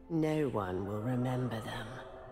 No one will remember them.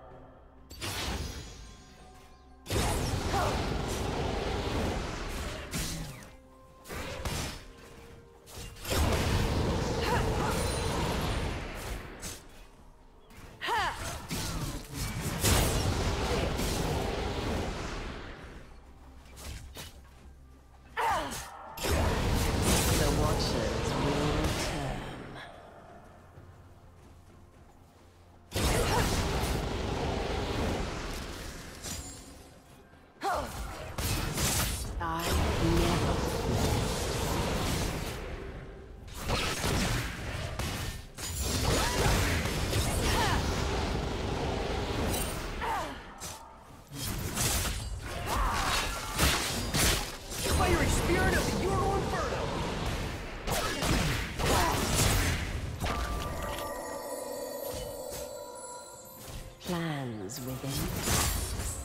Plans within plans.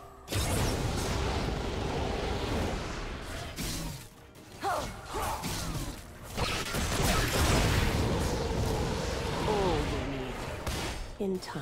All you need in time.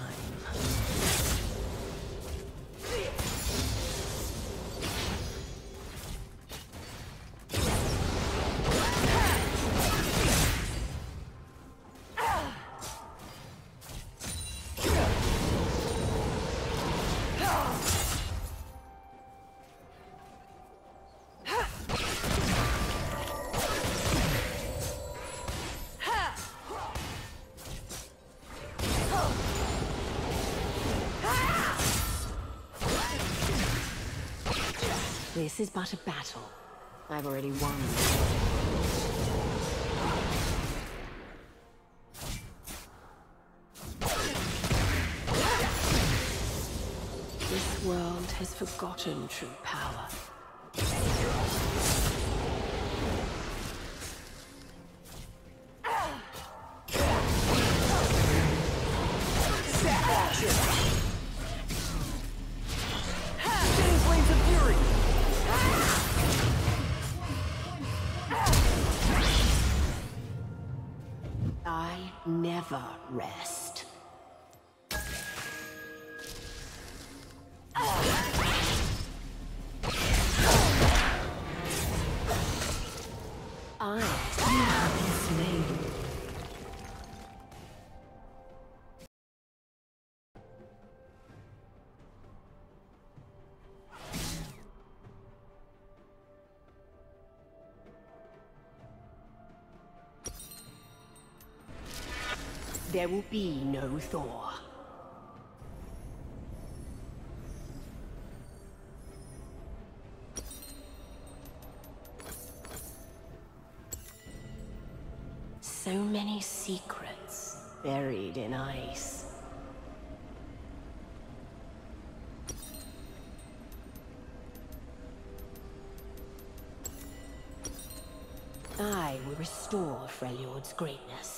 This is but a battle. I've already won. This world has forgotten true power. I never rest. I have been slain. There will be no Thor. So many secrets buried in ice. I will restore Freljord's greatness.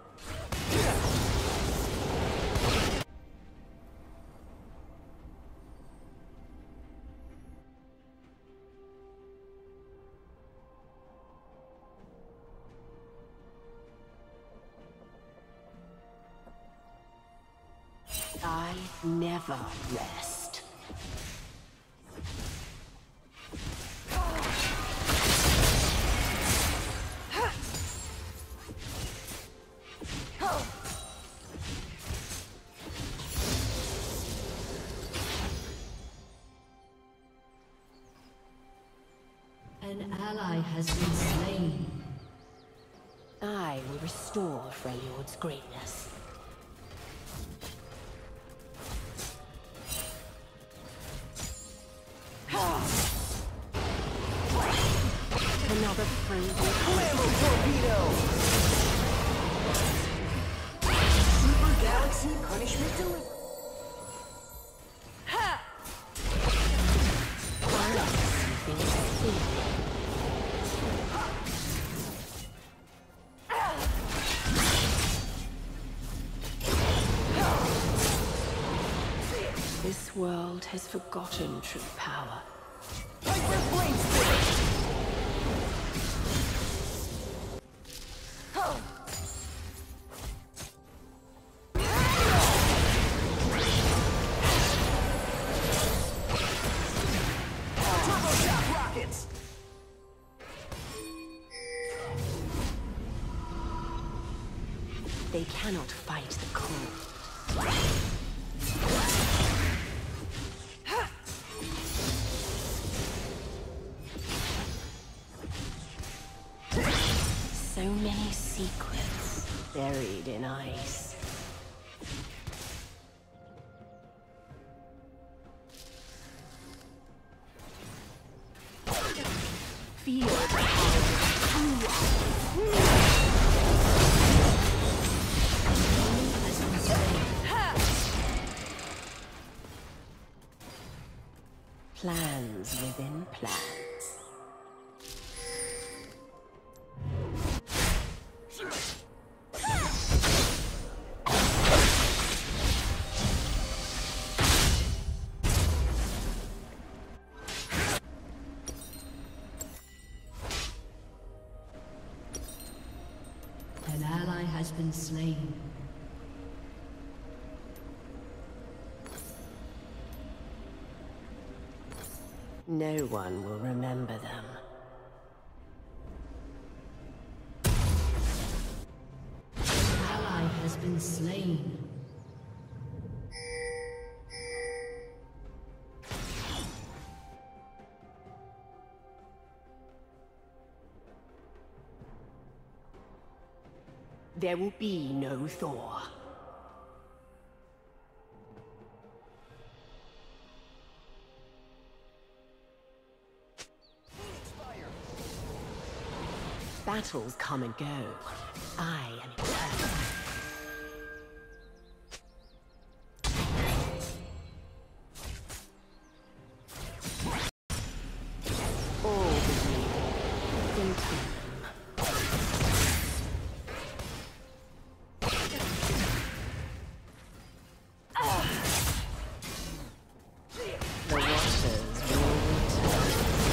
I never rest. An ally has been slain. I will restore Freljord's greatness. Another friendly Flammo torpedo! Super Galaxy punishment delivered. This world has forgotten true power. Hyper Flame Spirit! They cannot fight the cold. So many secrets buried in ice. Feel the plans within plans. An ally has been slain. No one will remember them. An ally has been slain. There will be no Thor. Battles come and go. I am eternal. All the in time. The watchers will return.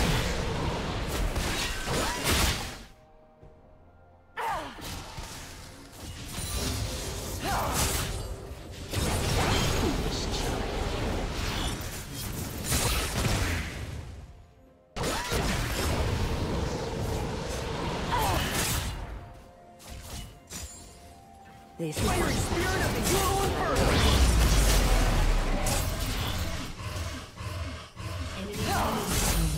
This is Fire my spirit of the hero inferno! Enemy has been slain.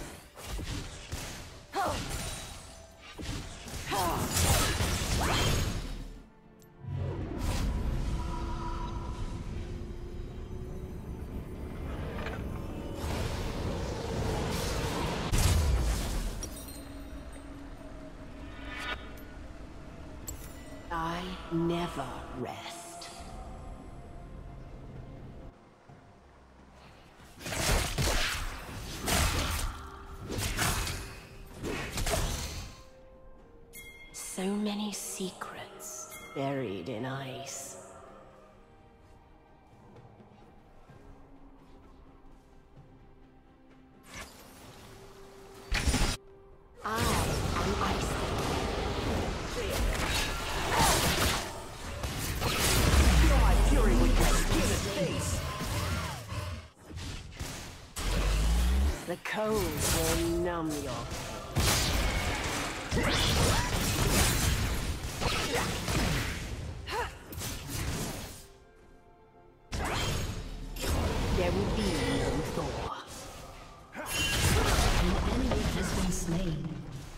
I never rest. So many secrets buried in ice. I am ice. Feel my fury with your skin and face! The cold will numb your There will be no Thor. An enemy has been slain.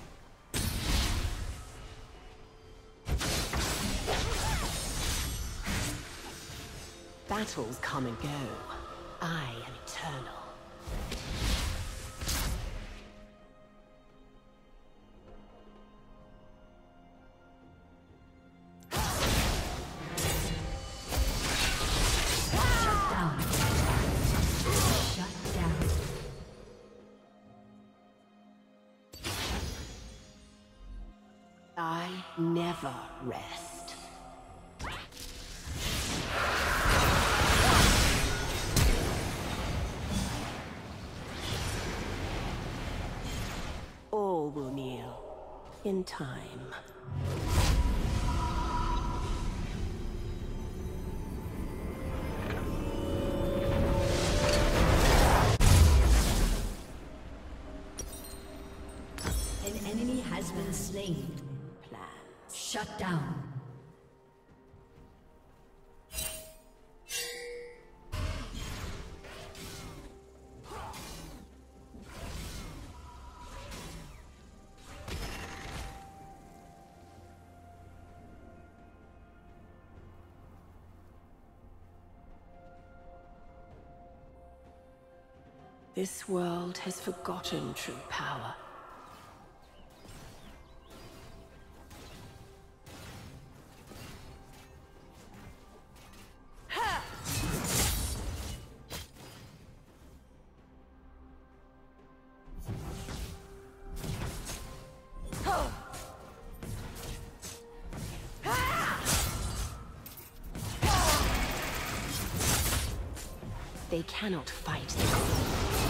Battles come and go. I am eternal. Shut down. Shut down. I never rest. All will kneel in time. An enemy has been slain. Plans. Shut down. This world has forgotten true power. They cannot fight the queen.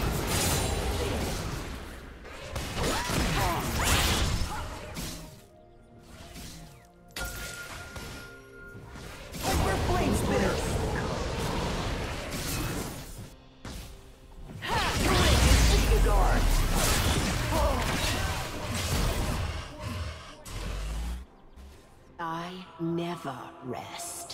I never rest.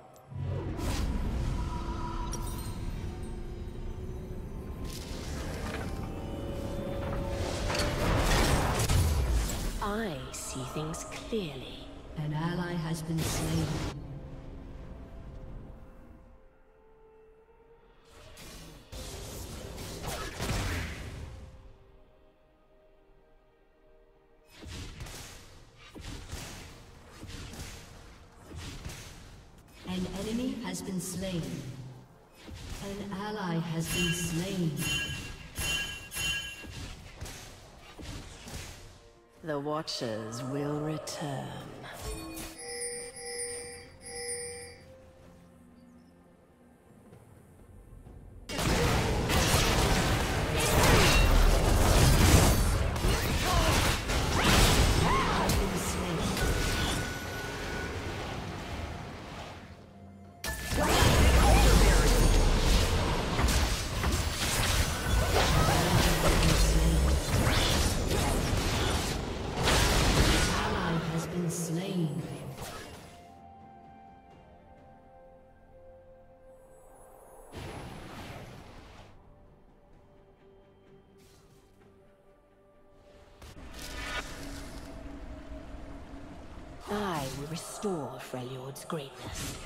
I see things clearly. An ally has been slain. An enemy has been slain. An ally has been slain. The Watchers will return. I will restore Freljord's greatness.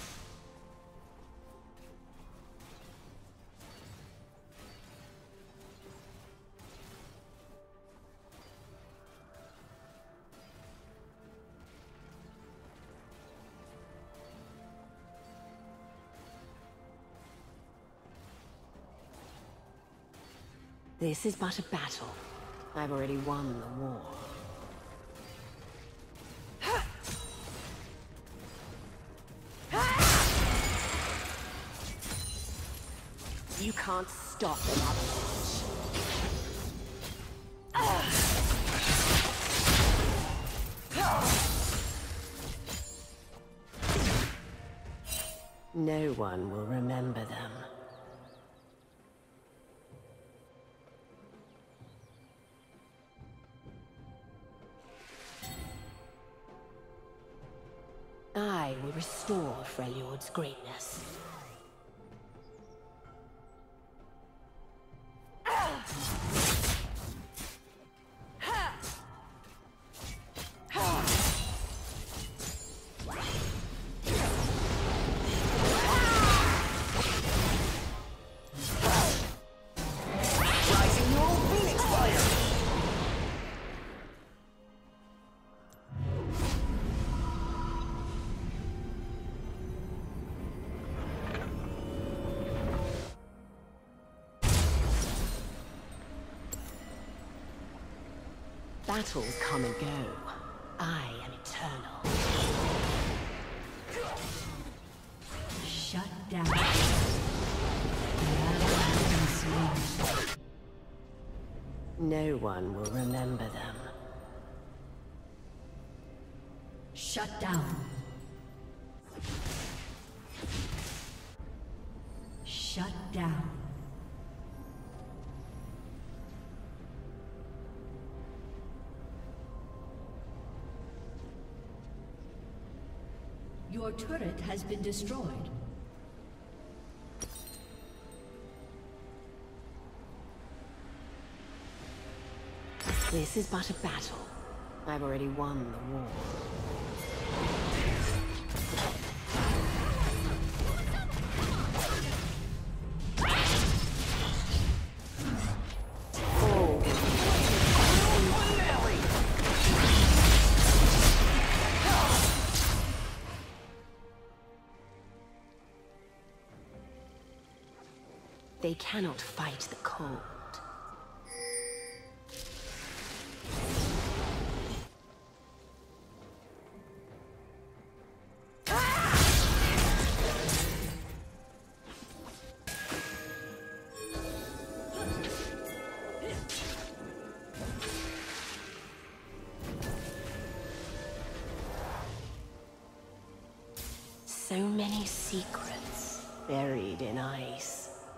This is but a battle. I've already won the war. You can't stop an avalanche. No one will remember them. I will restore Freljord's greatness. Battles come and go. I am eternal. Shut down. No one will remember them. Shut down. Shut down. Your turret has been destroyed. This is but a battle. I've already won the war. They cannot fight the cold. So many secrets buried in ice.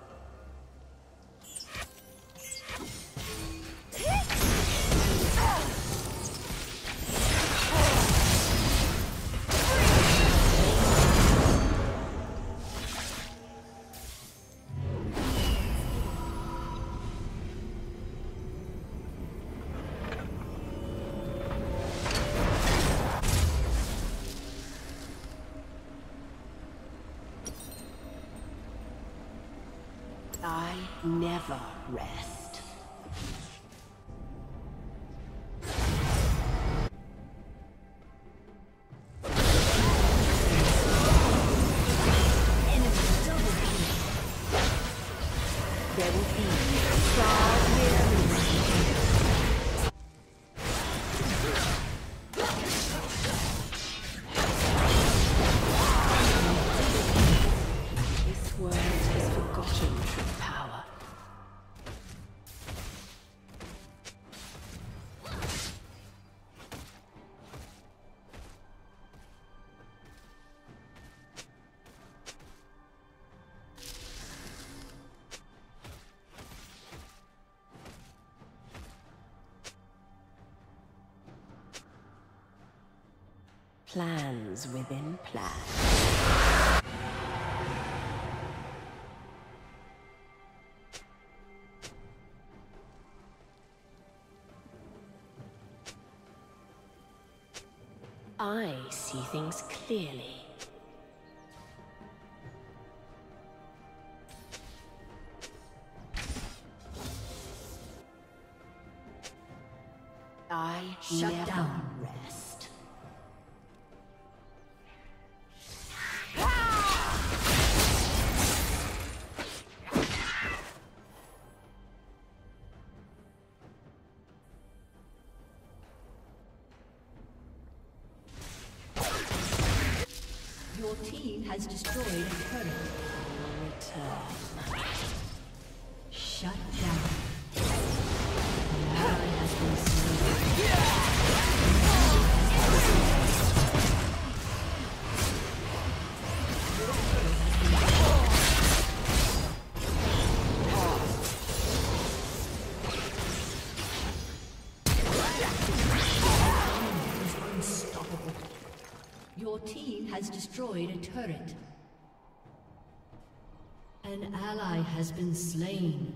I never rest. There will be far This world has forgotten true power. Plans within plans. I see things clearly. I Shut never down. rest. Your team has destroyed a turret. Return. Shut down. An ally has been slain. Unstoppable. Your team has destroyed a turret. An ally has been slain.